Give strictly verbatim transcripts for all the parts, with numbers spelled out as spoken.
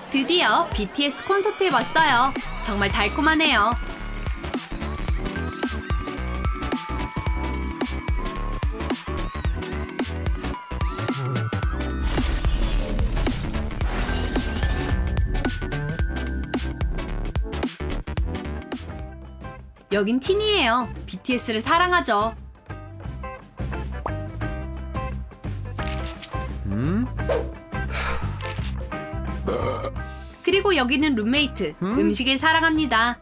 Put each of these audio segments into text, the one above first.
드디어 비티에스 콘서트에 왔어요. 정말 달콤하네요. 여긴 티니예요. 비티에스를 사랑하죠. 음? 그리고 여기는 룸메이트. 음? 음식을 사랑합니다.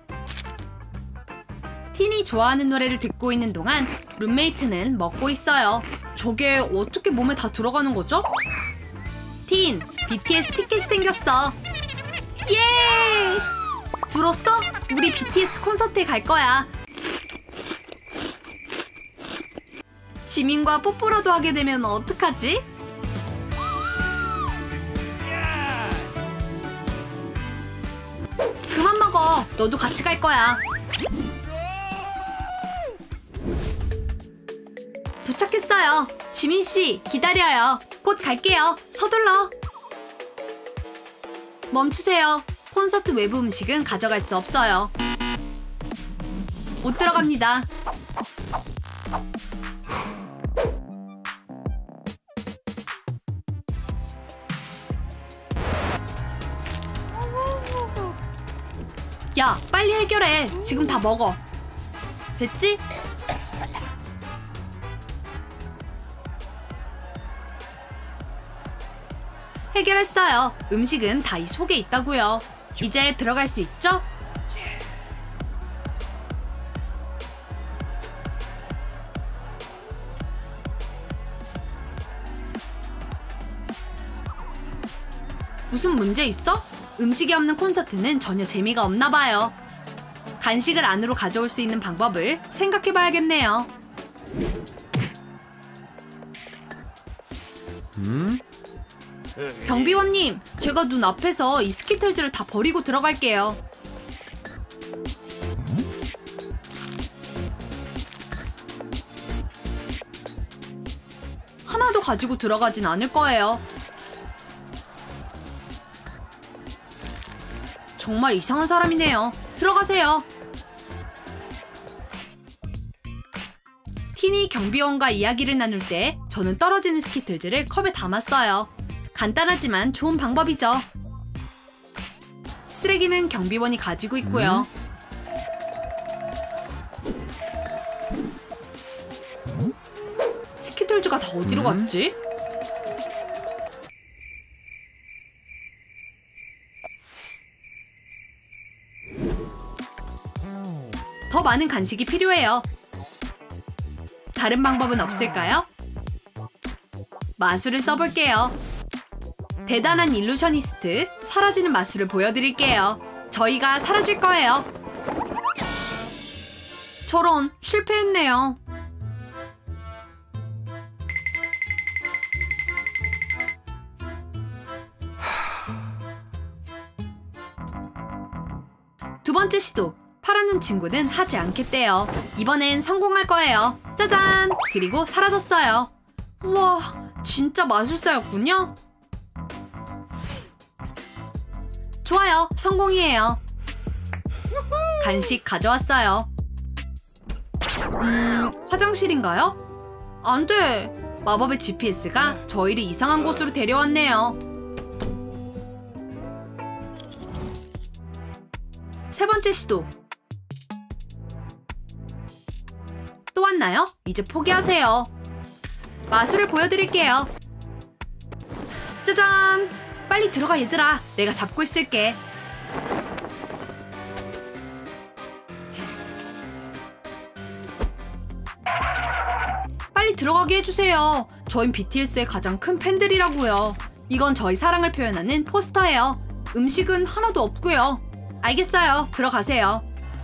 티니 좋아하는 노래를 듣고 있는 동안 룸메이트는 먹고 있어요. 저게 어떻게 몸에 다 들어가는 거죠? 틴, 비티에스 티켓이 생겼어. 예! 들었어? 우리 비티에스 콘서트에 갈 거야. 지민과 뽀뽀라도 하게 되면 어떡하지? 그만 먹어. 너도 같이 갈 거야. 도착했어요. 지민씨, 기다려요. 곧 갈게요. 서둘러. 멈추세요. 콘서트 외부 음식은 가져갈 수 없어요. 못 들어갑니다. 야, 빨리 해결해. 지금 다 먹어. 됐지? 해결했어요. 음식은 다 이 속에 있다고요. 이제 들어갈 수 있죠? 무슨 문제 있어? 음식이 없는 콘서트는 전혀 재미가 없나 봐요. 간식을 안으로 가져올 수 있는 방법을 생각해 봐야겠네요. 음? 경비원님, 제가 눈 앞에서 이 스키틀즈를 다 버리고 들어갈게요. 하나도 가지고 들어가진 않을 거예요. 정말 이상한 사람이네요. 들어가세요. 티니 경비원과 이야기를 나눌 때 저는 떨어지는 스키틀즈를 컵에 담았어요. 간단하지만 좋은 방법이죠. 쓰레기는 경비원이 가지고 있고요. 음? 스키틀즈가 다 어디로 음? 갔지? 더 많은 간식이 필요해요. 다른 방법은 없을까요? 마술을 써볼게요. 대단한 일루셔니스트, 사라지는 마술을 보여드릴게요. 저희가 사라질 거예요. 저런, 실패했네요. 두 번째 시도. 파란 눈 친구는 하지 않겠대요. 이번엔 성공할 거예요. 짜잔! 그리고 사라졌어요. 우와, 진짜 마술사였군요. 좋아요, 성공이에요. 간식 가져왔어요. 음, 화장실인가요? 안 돼. 마법의 지피에스가 저희를 이상한 곳으로 데려왔네요. 세 번째 시도. 또 왔나요? 이제 포기하세요. 마술을 보여드릴게요. 짜잔! 빨리 들어가 얘들아. 내가 잡고 있을게. 빨리 들어가게 해주세요. 저희 비티에스의 가장 큰 팬들이라고요. 이건 저희 사랑을 표현하는 포스터예요. 음식은 하나도 없고요. 알겠어요. 들어가세요.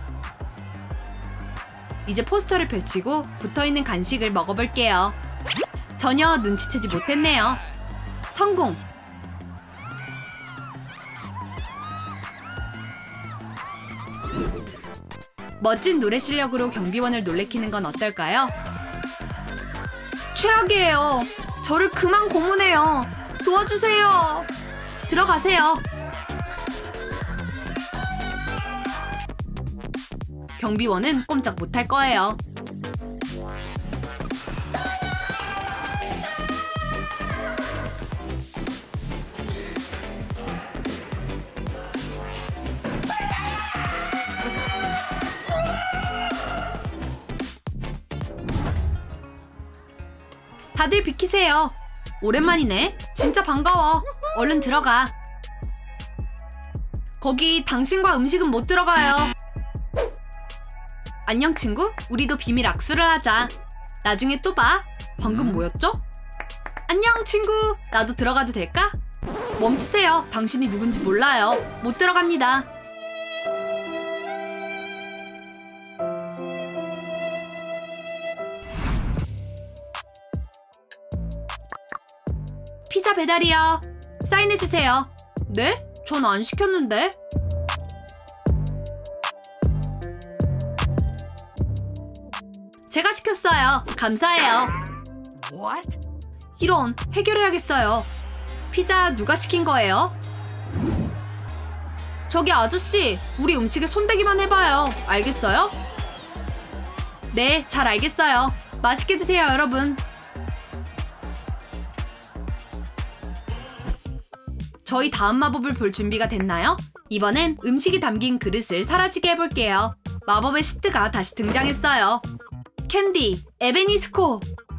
이제 포스터를 펼치고 붙어있는 간식을 먹어볼게요. 전혀 눈치채지 못했네요. 성공! 멋진 노래 실력으로 경비원을 놀래키는 건 어떨까요? 최악이에요. 저를 그만 고문해요. 도와주세요. 들어가세요. 경비원은 꼼짝 못할 거예요. 다들 비키세요. 오랜만이네. 진짜 반가워. 얼른 들어가. 거기 당신과 음식은 못 들어가요. 안녕 친구. 우리도 비밀 악수를 하자. 나중에 또 봐. 방금 뭐였죠? 안녕 친구. 나도 들어가도 될까? 멈추세요. 당신이 누군지 몰라요. 못 들어갑니다. 피자 배달이요. 사인해주세요. 네? 전 안 시켰는데. 제가 시켰어요. 감사해요. What? 이런, 해결해야겠어요. 피자 누가 시킨 거예요? 저기 아저씨, 우리 음식에 손대기만 해봐요. 알겠어요? 네, 잘 알겠어요. 맛있게 드세요, 여러분. 저희 다음 마법을 볼 준비가 됐나요? 이번엔 음식이 담긴 그릇을 사라지게 해볼게요. 마법의 시트가 다시 등장했어요. 캔디, 에베니스코.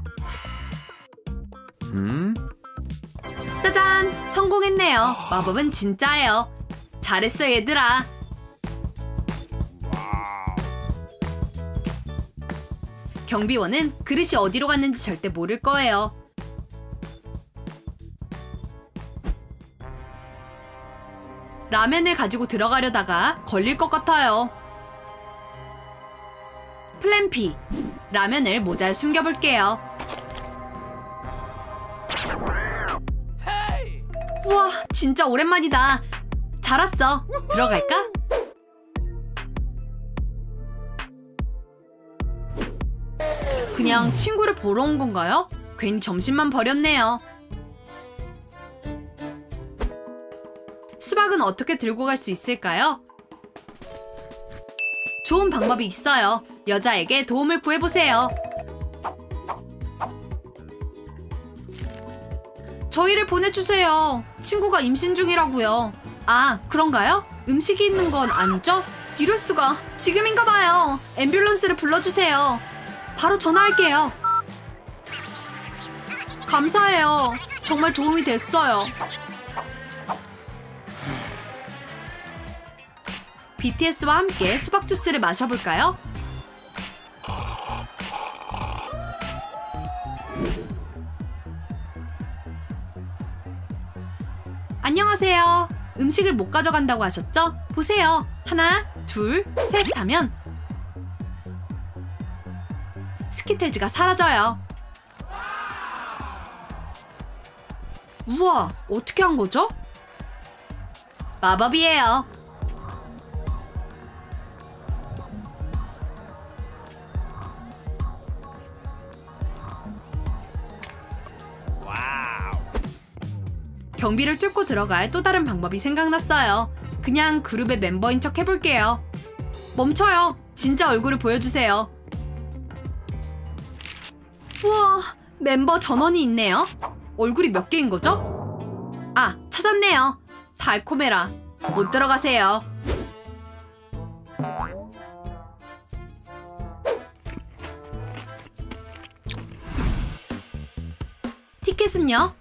음? 짜잔! 성공했네요. 마법은 진짜예요. 잘했어, 얘들아. 경비원은 그릇이 어디로 갔는지 절대 모를 거예요. 라면을 가지고 들어가려다가 걸릴 것 같아요. 플랜 비. 라면을 모자에 숨겨볼게요. 우와, 진짜 오랜만이다. 잘 왔어. 들어갈까? 그냥 친구를 보러 온 건가요? 괜히 점심만 버렸네요. 수박은 어떻게 들고 갈 수 있을까요? 좋은 방법이 있어요. 여자에게 도움을 구해보세요. 저희를 보내주세요. 친구가 임신 중이라고요. 아, 그런가요? 음식이 있는 건 아니죠? 이럴 수가. 지금인가 봐요. 앰뷸런스를 불러주세요. 바로 전화할게요. 감사해요. 정말 도움이 됐어요. 비티에스와 함께 수박 주스를 마셔볼까요? 안녕하세요. 음식을 못 가져간다고 하셨죠? 보세요. 하나, 둘, 셋 하면 스키틀즈가 사라져요. 우와, 어떻게 한 거죠? 마법이에요. 경비를 뚫고 들어갈 또 다른 방법이 생각났어요. 그냥 그룹의 멤버인 척 해볼게요. 멈춰요. 진짜 얼굴을 보여주세요. 우와, 멤버 전원이 있네요. 얼굴이 몇 개인 거죠? 아, 찾았네요. 달콤해라. 못 들어가세요. 티켓은요?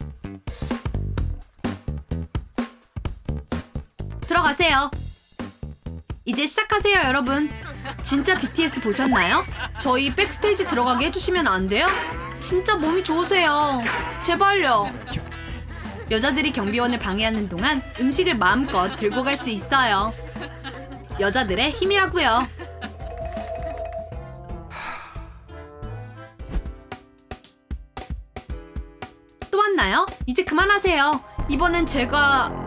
들어가세요. 이제 시작하세요, 여러분. 진짜 비티에스 보셨나요? 저희 백스테이지 들어가게 해주시면 안 돼요? 진짜 몸이 좋으세요. 제발요. 여자들이 경비원을 방해하는 동안 음식을 마음껏 들고 갈 수 있어요. 여자들의 힘이라고요. 또 왔나요? 이제 그만하세요. 이번엔 제가...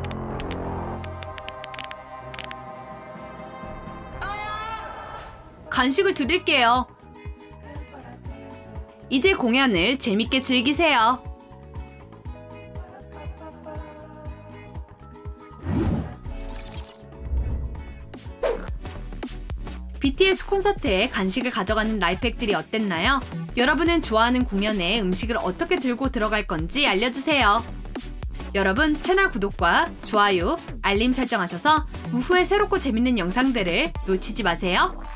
간식을 드릴게요. 이제 공연을 재밌게 즐기세요. 비티에스 콘서트에 간식을 가져가는 라이프헥들이 어땠나요? 여러분은 좋아하는 공연에 음식을 어떻게 들고 들어갈 건지 알려주세요. 여러분 채널 구독과 좋아요, 알림 설정하셔서 후에 새롭고 재밌는 영상들을 놓치지 마세요.